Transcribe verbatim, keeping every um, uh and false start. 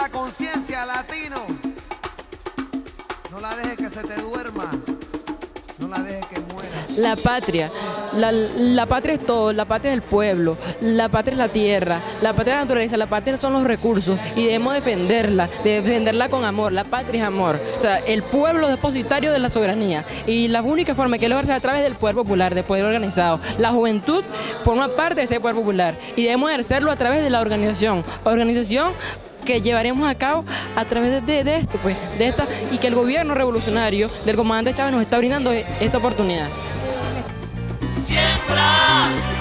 esa conciencia, latino. No la dejes que se te duerma. No la dejes que muera. La patria, la, la patria es todo, la patria es el pueblo, la patria es la tierra, la patria es la naturaleza, la patria son los recursos y debemos defenderla, defenderla con amor, la patria es amor, o sea, el pueblo es depositario de la soberanía y la única forma que lograrse a través del poder popular, del poder organizado. La juventud forma parte de ese poder popular y debemos ejercerlo a través de la organización, organización que llevaremos a cabo a través de, de esto, pues, de esta, y que el gobierno revolucionario del comandante Chávez nos está brindando esta oportunidad. Siembra